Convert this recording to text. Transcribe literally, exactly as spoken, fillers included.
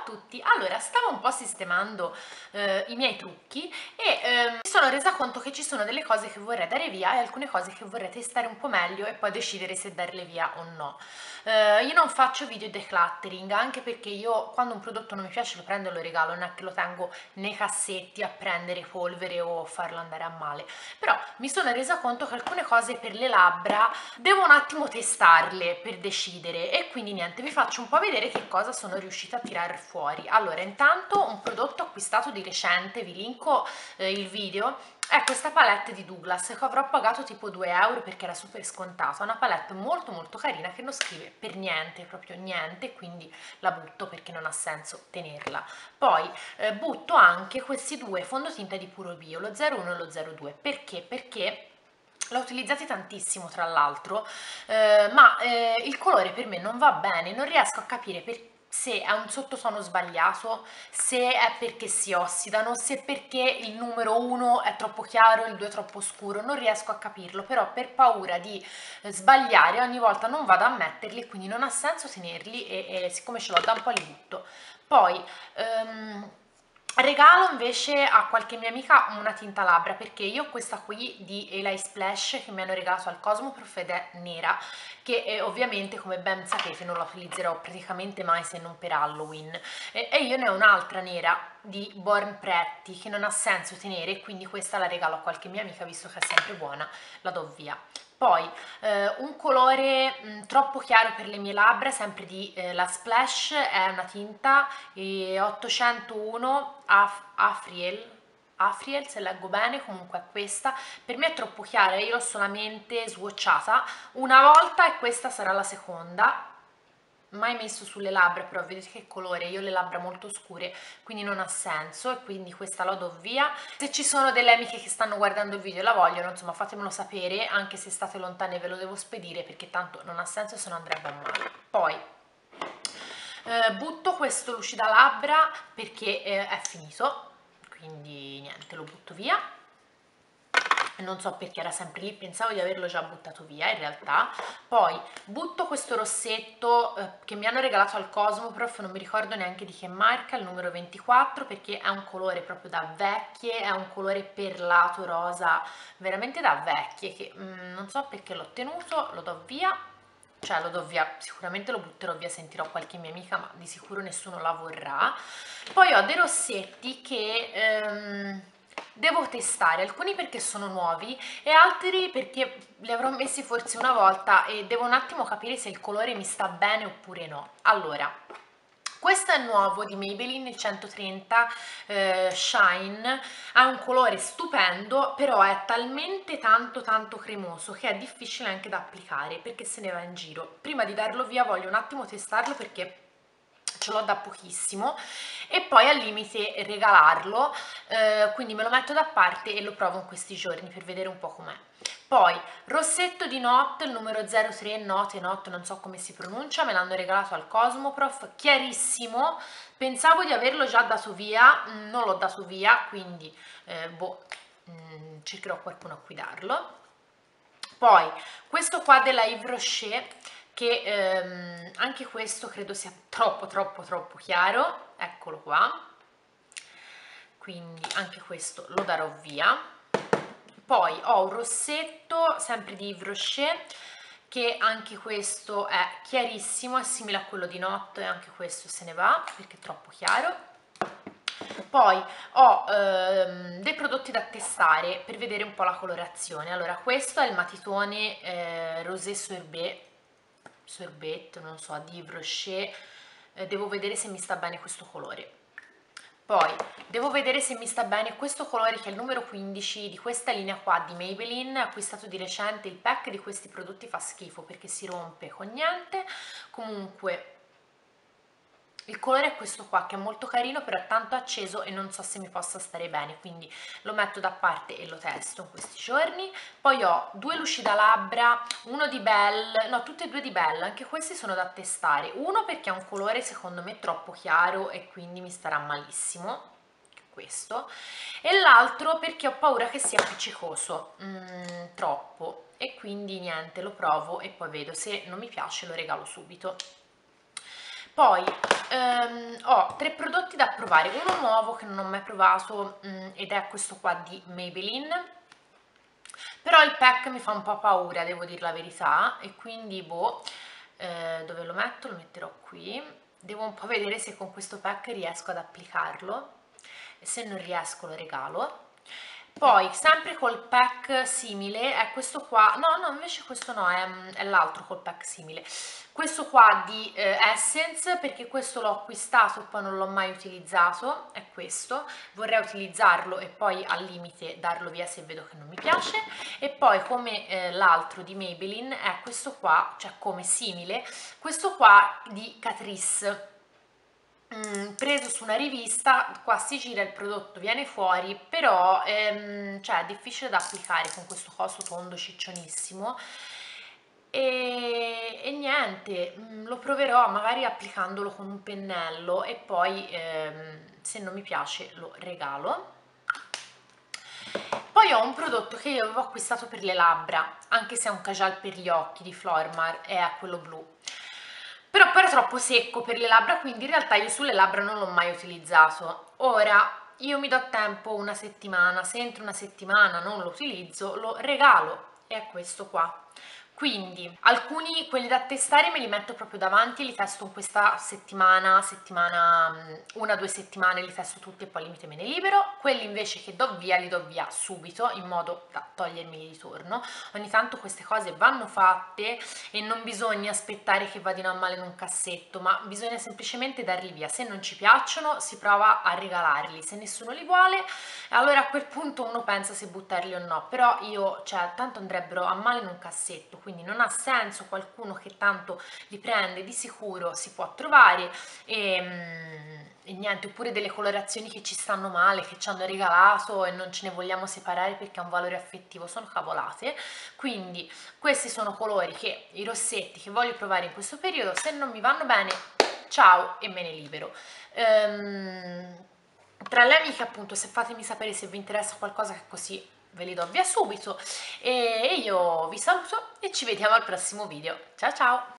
a tutti! Allora, stavo un po' sistemando eh, i miei trucchi e eh, mi sono resa conto che ci sono delle cose che vorrei dare via e alcune cose che vorrei testare un po' meglio e poi decidere se darle via o no. Eh, io non faccio video decluttering, anche perché io quando un prodotto non mi piace lo prendo e lo regalo, non è che lo tengo nei cassetti a prendere polvere o farlo andare a male. Però mi sono resa conto che alcune cose per le labbra devo un attimo testarle per decidere e quindi niente, vi faccio un po' vedere che cosa sono riuscita a tirare fuori. Allora, intanto un prodotto acquistato di recente, vi linko eh, il video, è questa palette di Douglas che avrò pagato tipo due euro perché era super scontata, una palette molto molto carina che non scrive per niente, proprio niente, quindi la butto perché non ha senso tenerla. Poi eh, butto anche questi due fondotinta di Puro Bio, lo zero uno e lo zero due, perché? Perché l'ho utilizzati tantissimo tra l'altro, eh, ma eh, il colore per me non va bene, non riesco a capire per se è un sottotono sbagliato, se è perché si ossidano, se perché il numero uno è troppo chiaro e il due è troppo scuro, non riesco a capirlo, però per paura di eh, sbagliare ogni volta non vado a metterli, quindi non ha senso tenerli e, e siccome ce l'ho da un po' li butto. Poi um, regalo invece a qualche mia amica una tinta labbra, perché io ho questa qui di Eli Splash che mi hanno regalato al Cosmoprof ed è nera, che eh, ovviamente come ben sapete non la utilizzerò praticamente mai se non per Halloween, e, e io ne ho un'altra nera di Born Pretty che non ha senso tenere, quindi questa la regalo a qualche mia amica visto che è sempre buona, la do via. Poi eh, un colore mh, troppo chiaro per le mie labbra, sempre di eh, La Splash, è una tinta eh, ottocentouno Af Afriel, Afriel se leggo bene, comunque è questa, per me è troppo chiara, io l'ho solamente swatchata una volta e questa sarà la seconda, mai messo sulle labbra, però vedete che colore, io ho le labbra molto scure quindi non ha senso e quindi questa la do via. Se ci sono delle amiche che stanno guardando il video e la vogliono, insomma fatemelo sapere, anche se state lontane ve lo devo spedire perché tanto non ha senso se no andrebbe a male. Poi eh, butto questo lucida labbra perché eh, è finito, quindi niente, lo butto via. Non so perché era sempre lì, pensavo di averlo già buttato via in realtà. Poi butto questo rossetto eh, che mi hanno regalato al Cosmoprof, non mi ricordo neanche di che marca, il numero ventiquattro, perché è un colore proprio da vecchie, è un colore perlato rosa veramente da vecchie che mm, non so perché l'ho tenuto, lo do via, cioè lo do via, sicuramente lo butterò via, sentirò qualche mia amica ma di sicuro nessuno la vorrà. Poi ho dei rossetti che ehm, devo testare, alcuni perché sono nuovi e altri perché li avrò messi forse una volta e devo un attimo capire se il colore mi sta bene oppure no. Allora, questo è nuovo di Maybelline, il centotrenta eh, Shine, ha un colore stupendo, però è talmente tanto tanto cremoso che è difficile anche da applicare perché se ne va in giro. Prima di darlo via voglio un attimo testarlo perché ce l'ho da pochissimo e poi al limite regalarlo, eh, quindi me lo metto da parte e lo provo in questi giorni per vedere un po' com'è. Poi rossetto di Not, il numero zero tre, Note, Not, non so come si pronuncia, me l'hanno regalato al Cosmoprof, chiarissimo, pensavo di averlo già dato via, non l'ho dato via, quindi eh, boh, mh, cercherò qualcuno a cui darlo. Poi questo qua della Yves Rocher, che ehm, anche questo credo sia troppo troppo troppo chiaro, eccolo qua, quindi anche questo lo darò via. Poi ho un rossetto sempre di Yves Rocher che anche questo è chiarissimo, è simile a quello di Not e anche questo se ne va perché è troppo chiaro. Poi ho ehm, dei prodotti da testare per vedere un po' la colorazione. Allora, questo è il matitone eh, Rosé Sorbet, Sorbet, non so, di Yves Rocher, eh, devo vedere se mi sta bene questo colore. Poi devo vedere se mi sta bene questo colore che è il numero quindici di questa linea qua di Maybelline, acquistato di recente. Il pack di questi prodotti fa schifo perché si rompe con niente, comunque il colore è questo qua che è molto carino però è tanto acceso e non so se mi possa stare bene, quindi lo metto da parte e lo testo in questi giorni. Poi ho due lucida labbra, uno di Belle, no tutte e due di Belle, anche questi sono da testare, uno perché ha un colore secondo me troppo chiaro e quindi mi starà malissimo, questo, e l'altro perché ho paura che sia appiccicoso, mm, troppo, e quindi niente, lo provo e poi vedo, se non mi piace lo regalo subito. Poi ehm, ho tre prodotti da provare, uno nuovo che non ho mai provato mh, ed è questo qua di Maybelline, però il pack mi fa un po' paura, devo dire la verità, e quindi boh, eh, dove lo metto? Lo metterò qui. Devo un po' vedere se con questo pack riesco ad applicarlo, e se non riesco lo regalo. Poi sempre col pack simile è questo qua, no no invece questo no, è, è l'altro col pack simile, questo qua di eh, Essence, perché questo l'ho acquistato e poi non l'ho mai utilizzato, è questo, vorrei utilizzarlo e poi al limite darlo via se vedo che non mi piace. E poi come eh, l'altro di Maybelline è questo qua, cioè come simile, questo qua di Catrice. Mm, preso su una rivista, qua si gira il prodotto, viene fuori, però ehm, cioè, è difficile da applicare con questo coso tondo ciccionissimo e, e niente, mm, lo proverò magari applicandolo con un pennello e poi ehm, se non mi piace lo regalo. Poi ho un prodotto che io avevo acquistato per le labbra, anche se è un cajal per gli occhi di Flormar e è quello blu, però poi era troppo secco per le labbra, quindi in realtà io sulle labbra non l'ho mai utilizzato. Ora io mi do tempo una settimana, se entro una settimana non lo utilizzo lo regalo, e è questo qua. Quindi alcuni, quelli da testare, me li metto proprio davanti e li testo in questa settimana, settimana, una o due settimane li testo tutti e poi al limite me ne libero. Quelli invece che do via, li do via subito in modo da togliermeli di torno. Ogni tanto queste cose vanno fatte e non bisogna aspettare che vadino a male in un cassetto, ma bisogna semplicemente darli via. Se non ci piacciono si prova a regalarli, se nessuno li vuole allora a quel punto uno pensa se buttarli o no, però io, cioè, tanto andrebbero a male in un cassetto, quindi non ha senso. Qualcuno che tanto li prende di sicuro si può trovare e, mm, e niente, oppure delle colorazioni che ci stanno male, che ci hanno regalato e non ce ne vogliamo separare perché ha un valore affettivo, sono cavolate. Quindi questi sono colori che, i rossetti che voglio provare in questo periodo, se non mi vanno bene, ciao e me ne libero. Ehm, tra le amiche appunto, se fatemi sapere se vi interessa qualcosa, che così ve li do via subito, e io vi saluto e ci vediamo al prossimo video. Ciao ciao!